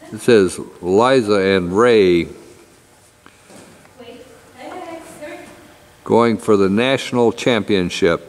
It says Liza and Ray going for the national championship.